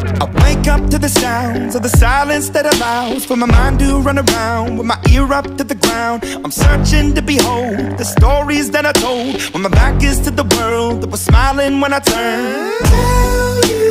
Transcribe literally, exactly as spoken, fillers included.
I wake up to the sounds of the silence that allows for my mind to run around with my ear up to the ground. I'm searching to behold the stories that I told when my back is to the world that was smiling when I turned. Tell you